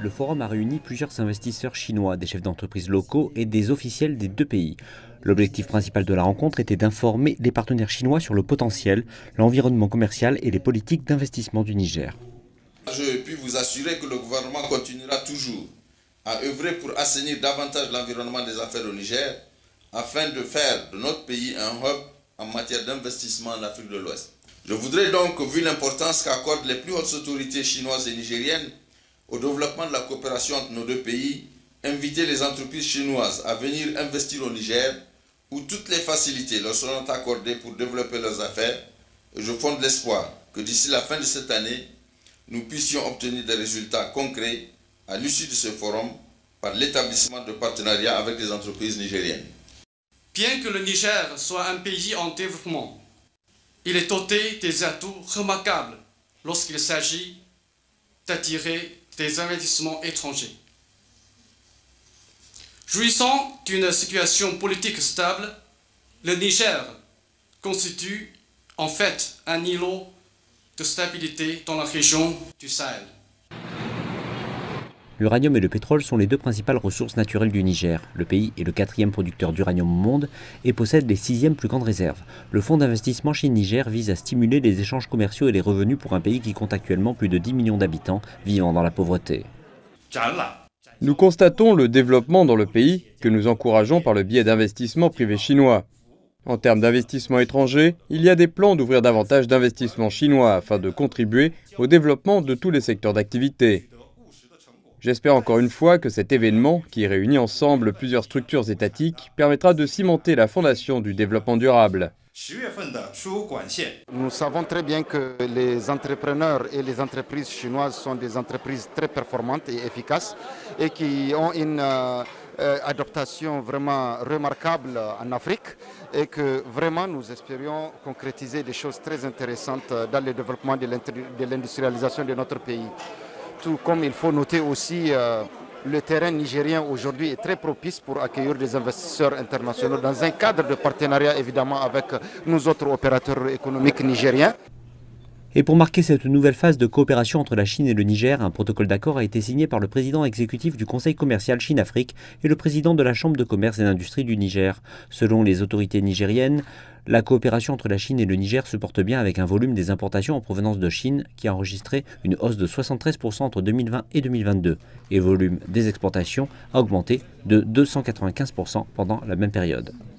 le forum a réuni plusieurs investisseurs chinois, des chefs d'entreprise locaux et des officiels des deux pays. L'objectif principal de la rencontre était d'informer les partenaires chinois sur le potentiel, l'environnement commercial et les politiques d'investissement du Niger. Je puis vous assurer que le gouvernement continuera toujours à œuvrer pour assainir davantage l'environnement des affaires au Niger, afin de faire de notre pays un hub en matière d'investissement en Afrique de l'Ouest. Je voudrais donc, vu l'importance qu'accordent les plus hautes autorités chinoises et nigériennes au développement de la coopération entre nos deux pays, inviter les entreprises chinoises à venir investir au Niger, où toutes les facilités leur seront accordées pour développer leurs affaires, et je fonde l'espoir que d'ici la fin de cette année, nous puissions obtenir des résultats concrets à l'issue de ce forum par l'établissement de partenariats avec les entreprises nigériennes. Bien que le Niger soit un pays en développement, il est doté des atouts remarquables lorsqu'il s'agit d'attirer des investissements étrangers. Jouissant d'une situation politique stable, le Niger constitue en fait un îlot de stabilité dans la région du Sahel. L'uranium et le pétrole sont les deux principales ressources naturelles du Niger. Le pays est le 4e producteur d'uranium au monde et possède les 6e plus grandes réserves. Le fonds d'investissement Chine-Niger vise à stimuler les échanges commerciaux et les revenus pour un pays qui compte actuellement plus de 10 millions d'habitants vivant dans la pauvreté. Nous constatons le développement dans le pays que nous encourageons par le biais d'investissements privés chinois. En termes d'investissements étrangers, il y a des plans d'ouvrir davantage d'investissements chinois afin de contribuer au développement de tous les secteurs d'activité. J'espère encore une fois que cet événement, qui réunit ensemble plusieurs structures étatiques, permettra de cimenter la fondation du développement durable. Nous savons très bien que les entrepreneurs et les entreprises chinoises sont des entreprises très performantes et efficaces et qui ont une adaptation vraiment remarquable en Afrique et que vraiment nous espérions concrétiser des choses très intéressantes dans le développement de l'industrialisation de notre pays. Tout comme il faut noter aussi le terrain nigérien aujourd'hui est très propice pour accueillir des investisseurs internationaux dans un cadre de partenariat évidemment avec nos autres opérateurs économiques nigériens. Et pour marquer cette nouvelle phase de coopération entre la Chine et le Niger, un protocole d'accord a été signé par le président exécutif du Conseil commercial Chine-Afrique et le président de la Chambre de commerce et d'industrie du Niger. Selon les autorités nigériennes, la coopération entre la Chine et le Niger se porte bien avec un volume des importations en provenance de Chine qui a enregistré une hausse de 73% entre 2020 et 2022 et le volume des exportations a augmenté de 295% pendant la même période.